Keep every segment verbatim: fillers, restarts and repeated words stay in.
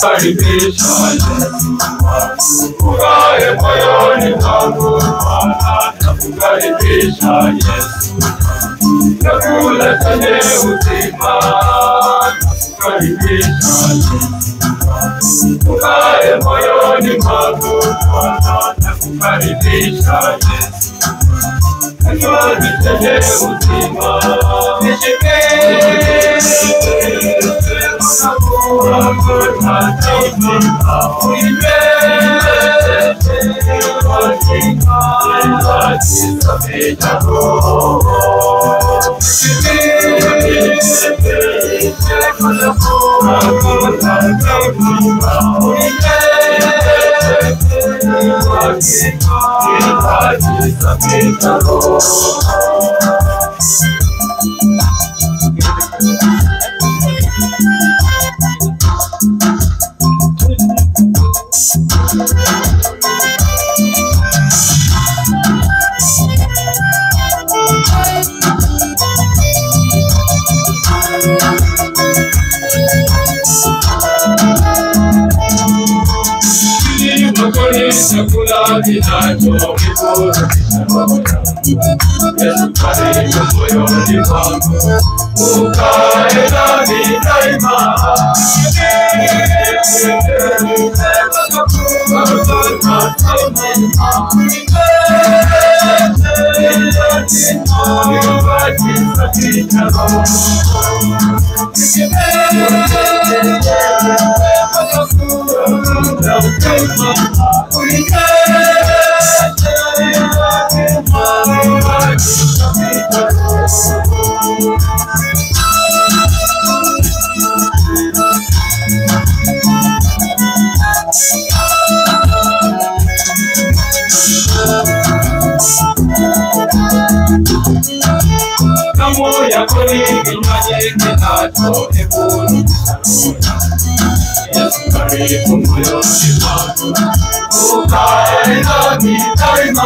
Karibisha ukae moyoni mwangu, Bwana nakukaribisha Yesu, chakula chenye uzima. Nakukaribisha Yesu, ukae moyoni mwangu, Bwana nakukaribisha Yesu, kinywaji chenye uzima. Nishike chakula kinachoburudisha roho yangu. Yesu karibu moyoni mwangu, ukae nami daima. Damu yako ni kinywaji kinachoburudisha roho yangu. Yesu karibu moyoni mwangu, ukae nami daima.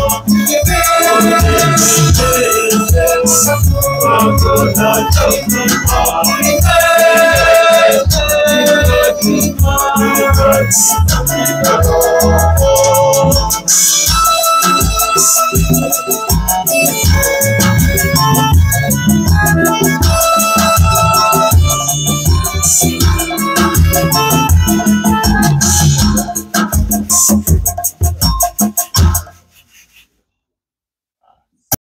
Thank you.